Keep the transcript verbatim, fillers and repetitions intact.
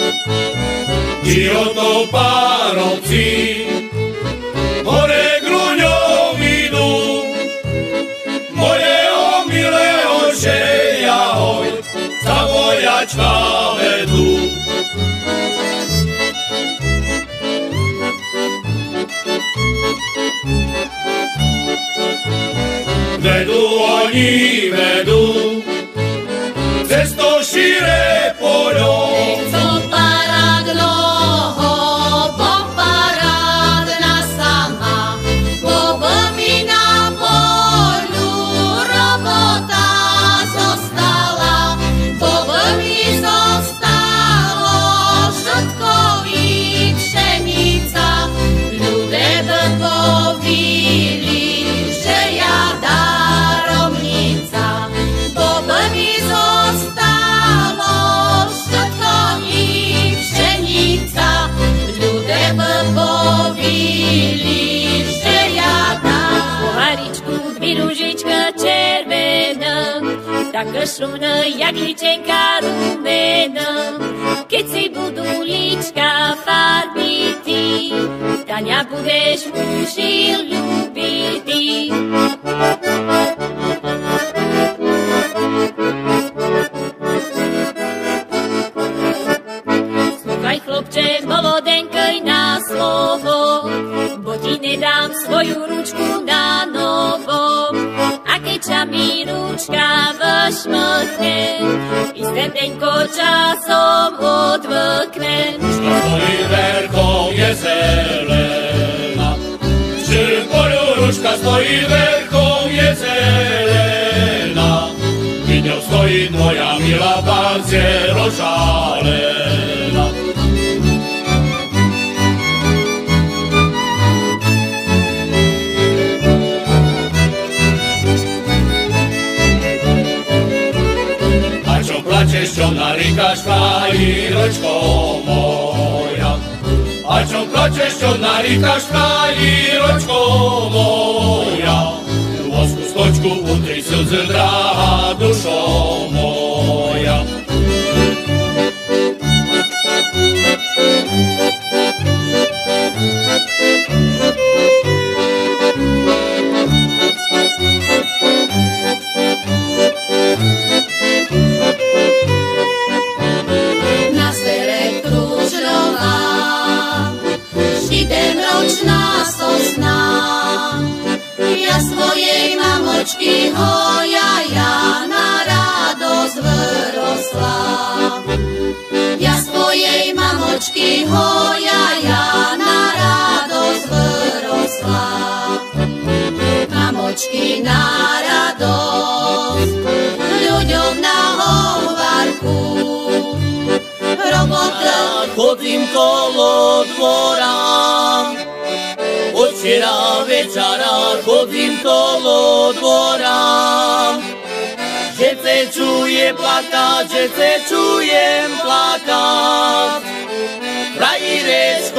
Či o to párovci hore gruňou idú, mojeho milého žeja hoj, za vojačka vedú. Vedú oni, vedú, cez to šíre poľo. Nechcú parád dlho, bo parádna sama, bo mi na poľu robota zostala, bo mi zostalo všetkovi pšenica, ľudia by povili, že ja daromnica, bo mi zostalo všetkovi pšenica, ľudia by povili, že ja dám. Poharičku, dvi ružička červená, taká šumná, jak ličenka rumena. Keď si budú líčka farbitý, Tania budeš muži ľubitý. Slúchaj, chlopče, molodenkej na slovo, bo ti nedám svoju ručku na novo. A keď ťa mi ručka vyšmykne, isté denko časom odvykne. Stojí verchom je zelená, vždy poľu ručka stojí verchom je zelená. Pri ňou stojí tvoja milá pancie rozžalená. A čo plačeš, čo naríkaš, frajíročko moja? A čo plačeš, čo naríkaš, frajíročko moja? Vosku stočku utri slzy, drahá dušo moja. Na stere kružľová, sedemročná sosna, ja svojej mamočky hoja, ja na radosť vyrosla. Ja svojej mamočky hoja, ja na radosť vyrosla. Mamočky na radosť, ľuďom na hovarku, robota. Chodím kolo dvora, od včera večera chodím kolo dvora. Že se čuje plakať, že se čujem plakať, frajírečka